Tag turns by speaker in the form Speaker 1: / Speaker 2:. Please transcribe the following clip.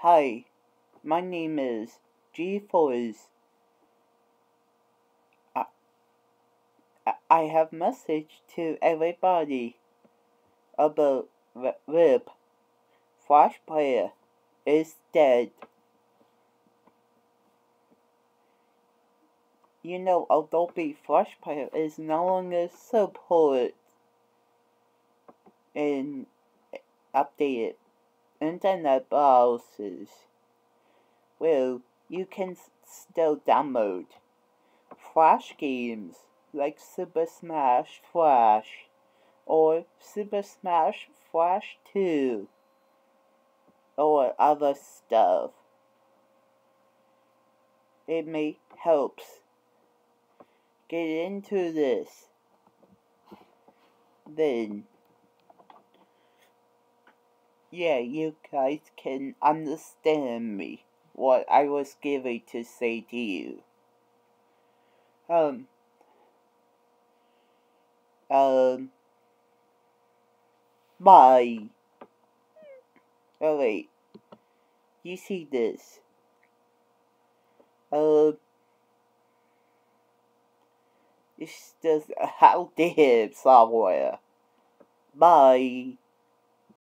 Speaker 1: Hi, my name is GFORCE. I have message to everybody about RiP. Flash player is dead. You know, Adobe Flash Player is no longer supported in updated internet browsers. Well, you can still download Flash games like Super Smash Flash or Super Smash Flash 2 or other stuff. It may help get into this. Then, yeah, you guys can understand me, what I was giving to say to you. Bye. Oh wait, you see this? It's just outdated software. Bye.